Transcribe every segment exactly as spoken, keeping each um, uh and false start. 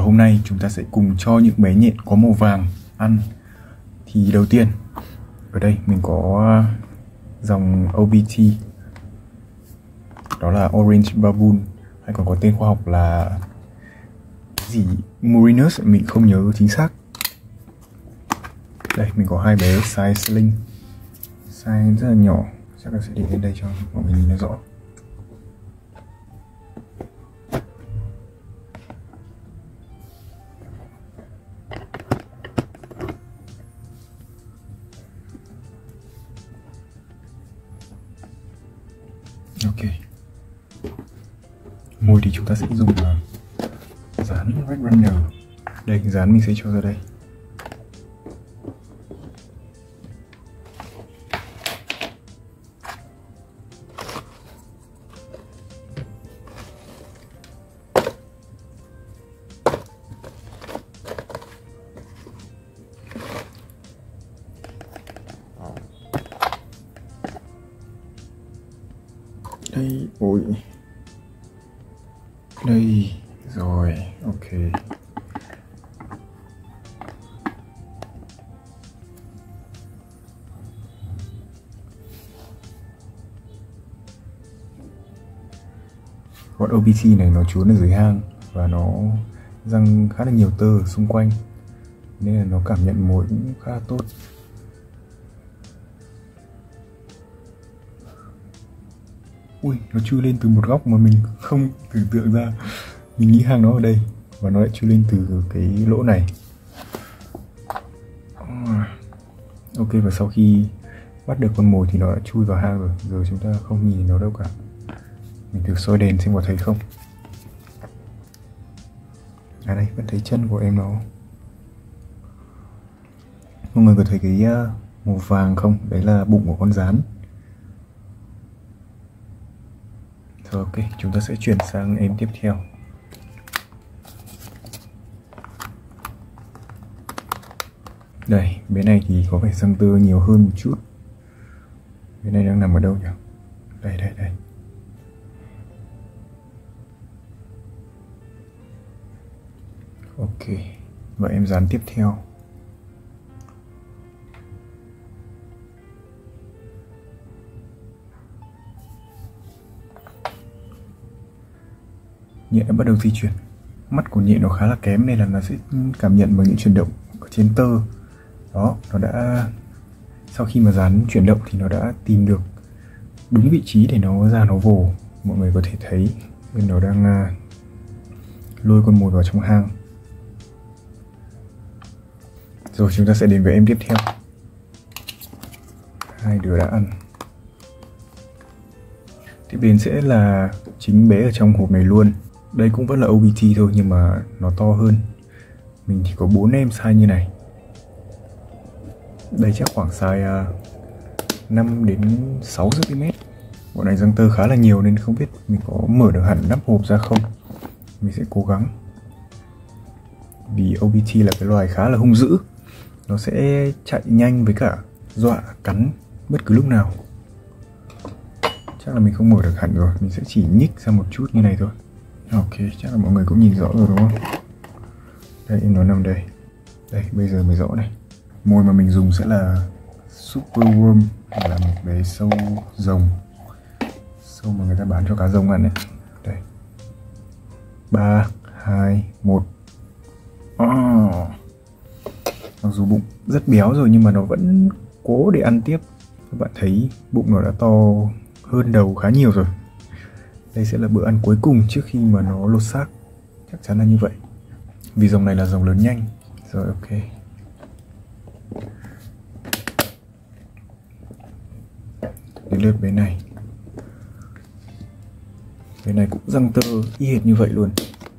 hôm nay chúng ta sẽ cùng cho những bé nhện có màu vàng ăn. Thì đầu tiên, ở đây mình có dòng o bê tê, đó là Orange Baboon, hay còn có tên khoa học là cái gì Murinus, mình không nhớ chính xác. Đây mình có hai bé size sling, size rất là nhỏ, chắc là sẽ để lên đây cho mọi người nhìn nó rõ. Ok, mồi thì chúng ta sẽ dùng uh, dán Red Runner. Đây, dán mình sẽ cho ra đây. Đây, ôi đây rồi, ok. Con o bê tê này nó trốn ở dưới hang và nó răng khá là nhiều tơ xung quanh nên là nó cảm nhận mồi cũng khá là tốt. Ui, nó chui lên từ một góc mà mình không tưởng tượng ra. Mình nghĩ hang nó ở đây và nó lại chui lên từ cái lỗ này. Ok, và sau khi bắt được con mồi thì nó đã chui vào hang rồi. Giờ chúng ta không nhìn nó đâu cả. Mình thử soi đèn xem có thấy không. À đây, vẫn thấy chân của em nó. Mọi người có thấy cái màu vàng không? Đấy là bụng của con gián. Rồi, ok, chúng ta sẽ chuyển sang em tiếp theo. Đây, bên này thì có vẻ răng tơ nhiều hơn một chút. Bên này đang nằm ở đâu nhỉ? Đây, đây, đây. Ok, và em dán tiếp theo. Nhện đã bắt đầu di chuyển. Mắt của nhện nó khá là kém nên là nó sẽ cảm nhận bằng những chuyển động ở trên tơ. Đó, nó đã sau khi mà dán chuyển động thì nó đã tìm được đúng vị trí để nó ra nó vồ. Mọi người có thể thấy bên nó đang uh, lôi con mồi vào trong hang. Rồi chúng ta sẽ đến với em tiếp theo. Hai đứa đã ăn. Tiếp đến sẽ là chính bé ở trong hộp này luôn. Đây cũng vẫn là o bê tê thôi nhưng mà nó to hơn. Mình chỉ có bốn em size như này. Đây chắc khoảng size uh, năm đến sáu xăng ti mét. Bọn này răng tơ khá là nhiều nên không biết mình có mở được hẳn nắp hộp ra không. Mình sẽ cố gắng. Vì o bê tê là cái loài khá là hung dữ. Nó sẽ chạy nhanh với cả dọa cắn bất cứ lúc nào. Chắc là mình không mở được hẳn rồi. Mình sẽ chỉ nhích ra một chút như này thôi. Ok, chắc là mọi người cũng nhìn rõ rồi đúng không? Đây, nó nằm đây. Đây, bây giờ mới rõ này. Mồi mà mình dùng sẽ là Super Worm, là một bé sâu rồng. Sâu mà người ta bán cho cá rồng ăn này. Đây. ba, hai, một. Oh. Mặc dù bụng rất béo rồi nhưng mà nó vẫn cố để ăn tiếp. Các bạn thấy bụng nó đã to hơn đầu khá nhiều rồi. Đây sẽ là bữa ăn cuối cùng trước khi mà nó lột xác. Chắc chắn là như vậy. Vì dòng này là dòng lớn nhanh. Rồi, ok. Đến lượt bên này. Bên này cũng răng tơ y hệt như vậy luôn.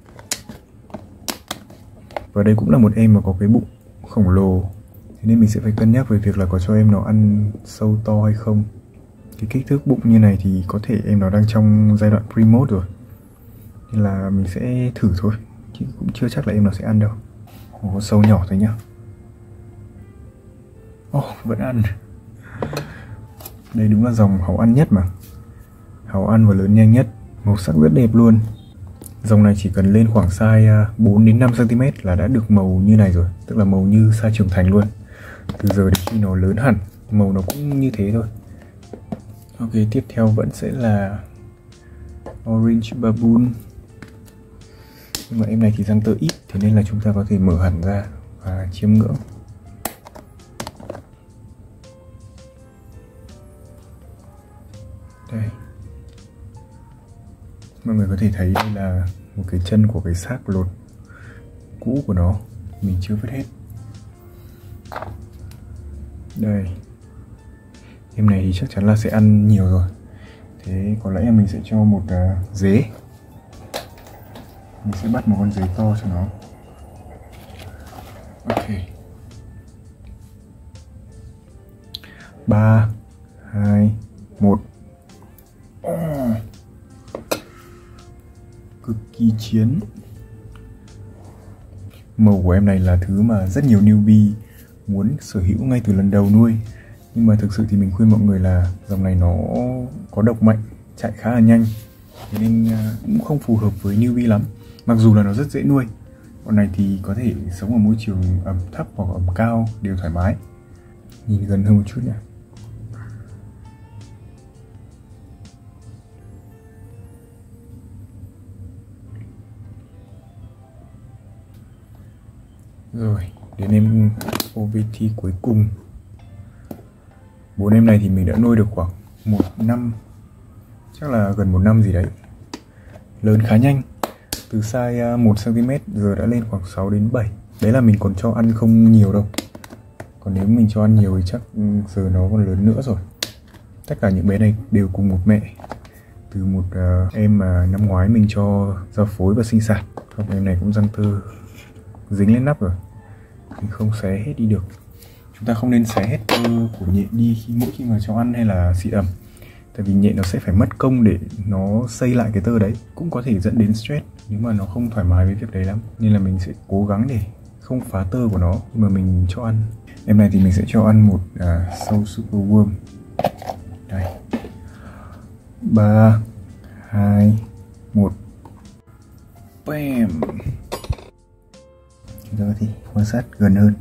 Và đây cũng là một em mà có cái bụng khổng lồ. Thế nên mình sẽ phải cân nhắc về việc là có cho em nó ăn sâu to hay không. Cái kích thước bụng như này thì có thể em nó đang trong giai đoạn pre-mode rồi. Nên là mình sẽ thử thôi. Chứ cũng chưa chắc là em nó sẽ ăn đâu. Ồ, có sâu nhỏ thôi nhá. Ồ, oh, vẫn ăn. Đây đúng là dòng hàu ăn nhất mà. Hàu ăn và lớn nhanh nhất. Màu sắc rất đẹp luôn. Dòng này chỉ cần lên khoảng size bốn đến năm xăng ti mét là đã được màu như này rồi, tức là màu như size trưởng thành luôn. Từ giờ đến khi nó lớn hẳn, màu nó cũng như thế thôi. Ok, tiếp theo vẫn sẽ là Orange Baboon. Nhưng mà em này thì răng tơ ít, thế nên là chúng ta có thể mở hẳn ra và chiêm ngưỡng. Đây, mọi người có thể thấy đây là một cái chân của cái xác lột cũ của nó, mình chưa vứt hết. Đây, em này thì chắc chắn là sẽ ăn nhiều rồi, thế có lẽ mình sẽ cho một uh, dế. Mình sẽ bắt một con dế to cho nó. Ok, ba, hai, một. Oh, cực kỳ chiến. Màu của em này là thứ mà rất nhiều newbie muốn sở hữu ngay từ lần đầu nuôi. Nhưng mà thực sự thì mình khuyên mọi người là dòng này nó có độc mạnh, chạy khá là nhanh, thế nên cũng không phù hợp với newbie lắm. Mặc dù là nó rất dễ nuôi. Con này thì có thể sống ở môi trường ẩm thấp hoặc ẩm cao đều thoải mái. Nhìn gần hơn một chút nhé. Rồi, đến em ô vê tê cuối cùng. Bốn em này thì mình đã nuôi được khoảng một năm, chắc là gần một năm gì đấy. Lớn khá nhanh, từ size một xăng ti mét giờ đã lên khoảng sáu đến bảy. Đấy là mình còn cho ăn không nhiều đâu. Còn nếu mình cho ăn nhiều thì chắc giờ nó còn lớn nữa rồi. Tất cả những bé này đều cùng một mẹ. Từ một uh, em mà năm ngoái mình cho giao phối và sinh sản. Không, em này cũng răng tơ dính lên nắp rồi, mình không xé hết đi được. Chúng ta không nên xé hết tơ của nhện đi khi mỗi khi mà cho ăn hay là xịt ẩm. Tại vì nhện nó sẽ phải mất công để nó xây lại cái tơ đấy, cũng có thể dẫn đến stress nếu mà nó không thoải mái với việc đấy lắm. Nên là mình sẽ cố gắng để không phá tơ của nó khi mà mình cho ăn. Em này thì mình sẽ cho ăn một à, sâu super worm. Đây, ba, hai, một. Bam. Chúng ta có thể quan sát gần hơn.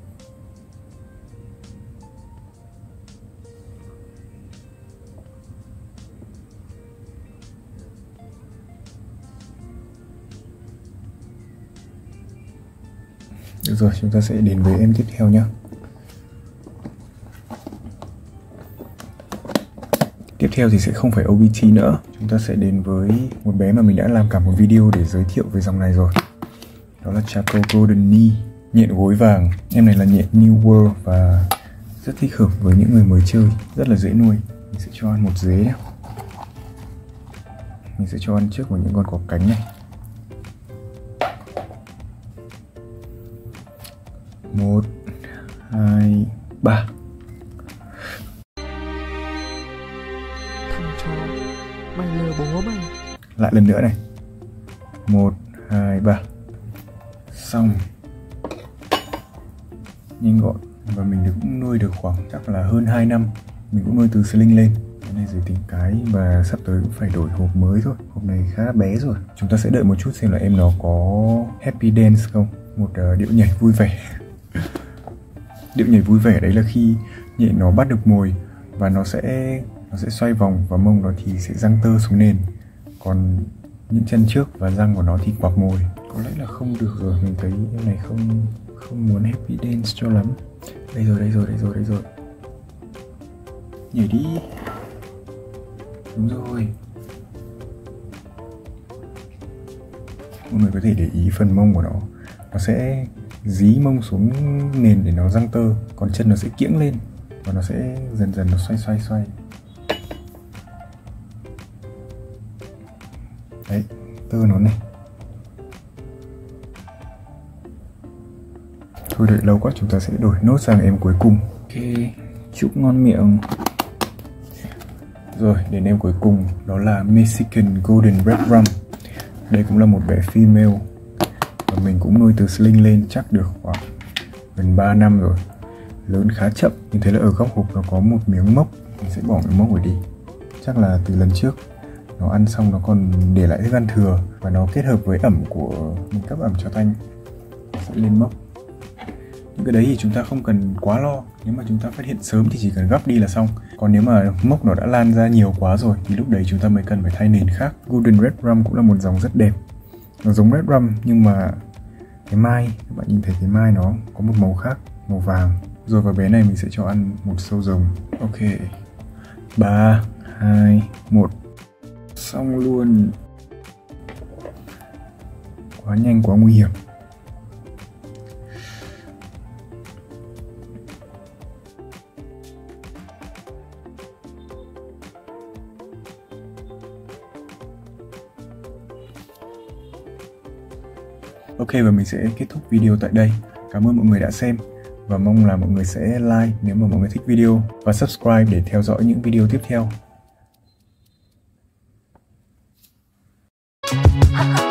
Được rồi, chúng ta sẽ đến với em tiếp theo nhé. Tiếp theo thì sẽ không phải ô bê tê nữa. Chúng ta sẽ đến với một bé mà mình đã làm cả một video để giới thiệu về dòng này rồi. Đó là Chaco Golden Knee, nhện gối vàng. Em này là nhện New World và rất thích hợp với những người mới chơi, rất là dễ nuôi. Mình sẽ cho ăn một dế nhé. Mình sẽ cho ăn trước vào những con có cánh này. Một, hai, ba. Thằng chó, mày lừa bố mày. Lại lần nữa này. Một, hai, ba. Xong. Nhanh gọn. Và mình cũng nuôi được khoảng chắc là hơn hai năm. Mình cũng nuôi từ sling lên. Cái này giới tính cái và sắp tới cũng phải đổi hộp mới thôi. Hộp này khá bé rồi. Chúng ta sẽ đợi một chút xem là em nó có happy dance không. Một uh, điệu nhảy vui vẻ. Điệu nhảy vui vẻ đấy là khi nhện nó bắt được mồi và nó sẽ nó sẽ xoay vòng và mông nó thì sẽ giăng tơ xuống nền. Còn những chân trước và răng của nó thì quặp mồi. Có lẽ là không được rồi, mình thấy em này không không muốn happy dance cho lắm. Đây rồi, đây rồi, đây rồi, đây rồi. Nhảy đi. Đúng rồi. Mọi người có thể để ý phần mông của nó. Nó sẽ dí mông xuống nền để nó giăng tơ, còn chân nó sẽ kiễng lên và nó sẽ dần dần nó xoay xoay xoay. Đấy, tơ nó này. Thôi đợi lâu quá, chúng ta sẽ đổi nốt sang em cuối cùng. Ok, chúc ngon miệng. Rồi, đến em cuối cùng, đó là Mexican Golden Red Rum. Đây cũng là một bé female và mình cũng nuôi từ sling lên chắc được khoảng gần ba năm rồi. Lớn khá chậm, mình thấy là ở góc hộp nó có một miếng mốc. Mình sẽ bỏ cái mốc này đi. Chắc là từ lần trước nó ăn xong nó còn để lại thức ăn thừa, và nó kết hợp với ẩm của mình cấp ẩm cho tanh sẽ lên mốc. Những cái đấy thì chúng ta không cần quá lo, nếu mà chúng ta phát hiện sớm thì chỉ cần gấp đi là xong. Còn nếu mà mốc nó đã lan ra nhiều quá rồi thì lúc đấy chúng ta mới cần phải thay nền khác. Golden Red Rum cũng là một dòng rất đẹp, nó giống Red Rum nhưng mà cái mai, các bạn nhìn thấy cái mai nó có một màu khác, màu vàng. Rồi vào bé này mình sẽ cho ăn một sâu rồng. Ok, ba, hai, một, xong luôn. Quá nhanh, quá nguy hiểm. Ok, và mình sẽ kết thúc video tại đây. Cảm ơn mọi người đã xem và mong là mọi người sẽ like nếu mà mọi người thích video và subscribe để theo dõi những video tiếp theo.